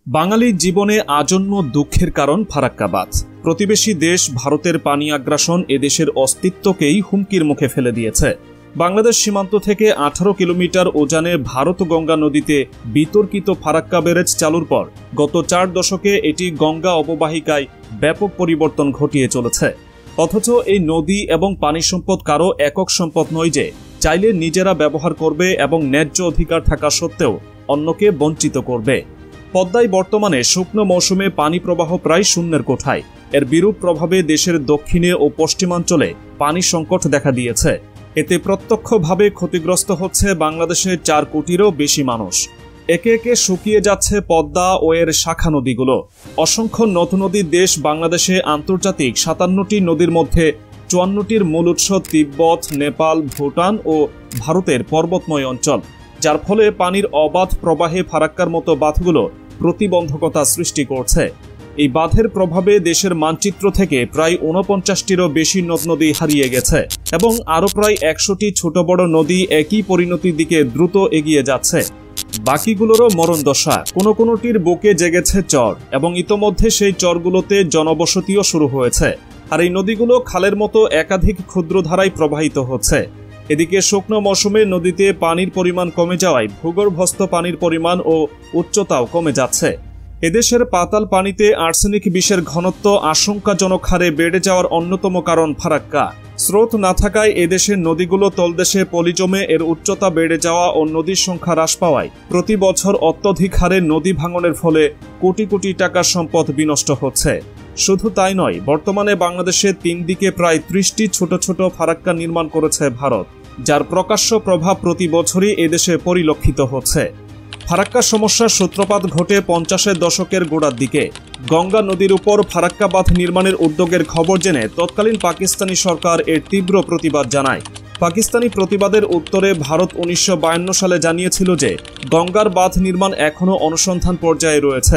বাঙালির জীবনে আজন্ম দুঃখের কারণ ফারাক্কা বাঁধ। প্রতিবেশী দেশ ভারতের পানি আগ্রাসন এদেশের অস্তিত্বকেই হুমকির মুখে ফেলে দিয়েছে। বাংলাদেশ সীমান্ত থেকে 18 কিলোমিটার উজানে ভারত গঙ্গা নদীতে বিতর্কিত ফারাক্কা ব্যারেজ চালুর পর গত 4 দশকে এটি গঙ্গা অববাহিকায় ব্যাপক পরিবর্তন ঘটিয়ে চলেছে। অথচ এই নদী এবং পানি সম্পদ কারো একক সম্পদ নয় যে চাইলে নিজেরা ব্যবহার করবে এবং ন্যায্য অধিকার থাকা সত্ত্বেও অন্যকে বঞ্চিত করবে। পদ্মায় বর্তমানে শুকনো মৌসুমে পানি প্রবাহ প্রায় শূন্যের কোঠায়। এর বিরূপ প্রভাবে দেশের দক্ষিণে ও পশ্চিমাঞ্চলে পানি সংকট দেখা দিয়েছে। এতে প্রত্যক্ষভাবে ক্ষতিগ্রস্ত হচ্ছে বাংলাদেশের 4 কোটিরও বেশি মানুষ। একে একে শুকিয়ে যাচ্ছে পদ্মা ও এর শাখা নদীগুলো। অসংখ্য নদ নদী দেশ বাংলাদেশে আন্তর্জাতিক 57টি নদীর মধ্যে 54টির মূল উৎস তিব্বত, নেপাল, ভুটান ও ভারতের পর্বতময় অঞ্চল, যার ফলে পানির অবাধ প্রবাহে ফারাক্কার মতো বাঁধগুলো প্রতিবন্ধকতা সৃষ্টি করছে। এই বাঁধের প্রভাবে দেশের মানচিত্র থেকে প্রায় 49টিরও বেশি নদ নদী হারিয়ে গেছে এবং আরও প্রায় 100টি ছোট বড় নদী একই পরিণতির দিকে দ্রুত এগিয়ে যাচ্ছে। বাকিগুলোরও মরণদশা। কোনোটির বুকে জেগেছে চর এবং ইতোমধ্যে সেই চরগুলোতে জনবসতিও শুরু হয়েছে। আর এই নদীগুলো খালের মতো একাধিক ক্ষুদ্র ধারায় প্রবাহিত হচ্ছে। এদিকে শুকনো মৌসুমে নদীতে পানির পরিমাণ কমে যাওয়ায় ভূগর্ভস্থ পানির পরিমাণ ও উচ্চতাও কমে যাচ্ছে। এদেশের পাতাল পানিতে আর্সেনিক বিষের ঘনত্ব আশঙ্কাজনক হারে বেড়ে যাওয়ার অন্যতম কারণ ফারাক্কা। স্রোত না থাকায় এদেশের নদীগুলো তলদেশে পলি জমে এর উচ্চতা বেড়ে যাওয়া ও নদীর সংখ্যা হ্রাস পাওয়ায় প্রতি বছর অত্যধিক হারে নদী ভাঙনের ফলে কোটি কোটি টাকার সম্পদ বিনষ্ট হচ্ছে। শুধু তাই নয়, বর্তমানে বাংলাদেশে 3 দিকে প্রায় 30টি ছোট ছোট ফারাক্কা নির্মাণ করেছে ভারত, যার প্রকাশ্য প্রভাব প্রতি বছরই এদেশে পরিলক্ষিত হচ্ছে। ফারাক্কা সমস্যার সূত্রপাত ঘটে 50-এর দশকের গোড়ার দিকে। গঙ্গা নদীর উপর ফারাক্কা বাঁধ নির্মাণের উদ্যোগের খবর জেনে তৎকালীন পাকিস্তানি সরকার এর তীব্র প্রতিবাদ জানায়। পাকিস্তানি প্রতিবাদের উত্তরে ভারত 1952 সালে জানিয়েছিল যে গঙ্গার বাঁধ নির্মাণ এখনও অনুসন্ধান পর্যায়ে রয়েছে।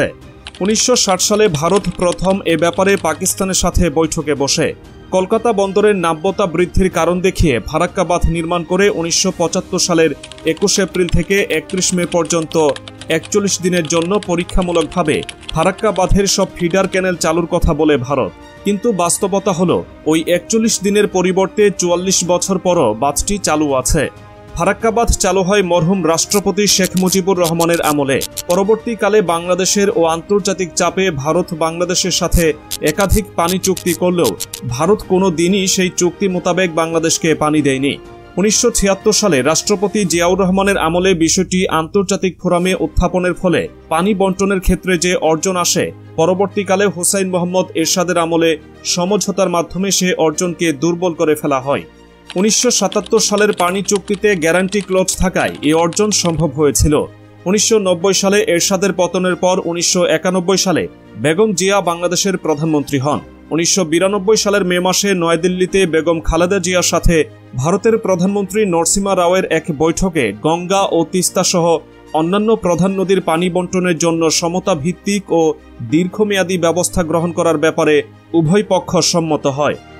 1960 সালে ভারত প্রথম এ ব্যাপারে পাকিস্তানের সাথে বৈঠকে বসে কলকাতা বন্দরের নাব্যতা বৃদ্ধির কারণ দেখিয়ে ফারাক্কা বাঁধ নির্মাণ করে 1975 সালের 21 এপ্রিল থেকে 31 মে পর্যন্ত 41 দিনের জন্য পরীক্ষামূলকভাবে ফারাক্কা বাঁধের সব ফিডার ক্যানেল চালুর কথা বলে ভারত। কিন্তু বাস্তবতা হলো ওই 41 দিনের পরিবর্তে 44 বছর পরও বাঁধটি চালু আছে। ফারাক্কা বাঁধ চালু হয় মরহুম রাষ্ট্রপতি শেখ মুজিবুর রহমানের আমলে। পরবর্তীকালে বাংলাদেশের ও আন্তর্জাতিক চাপে ভারত বাংলাদেশের সাথে একাধিক পানি চুক্তি করলেও ভারত কোনো দিনই সেই চুক্তি মোতাবেক বাংলাদেশকে পানি দেয়নি। 1976 সালে রাষ্ট্রপতি জিয়াউর রহমানের আমলে বিষয়টি আন্তর্জাতিক ফোরামে উত্থাপনের ফলে পানি বন্টনের ক্ষেত্রে যে অর্জন আসে, পরবর্তীকালে হুসাইন মোহাম্মদ এরশাদের আমলে সমঝোতার মাধ্যমে সে অর্জনকে দুর্বল করে ফেলা হয়। 1977 সালের পানি চুক্তিতে গ্যারান্টি ক্লজ থাকায় এই অর্জন সম্ভব হয়েছিল। 1990 সালে এরশাদের পতনের পর 1991 সালে বেগম জিয়া বাংলাদেশের প্রধানমন্ত্রী হন। 1992 সালের মে মাসে নয়াদিল্লিতে বেগম খালেদা জিয়ার সাথে ভারতের প্রধানমন্ত্রী নরসিমা রাওয়ের এক বৈঠকে গঙ্গা ও তিস্তা সহ অন্যান্য প্রধান নদীর পানি বন্টনের জন্য সমতা ভিত্তিক ও দীর্ঘমেয়াদী ব্যবস্থা গ্রহণ করার ব্যাপারে উভয় পক্ষ সম্মত হয়।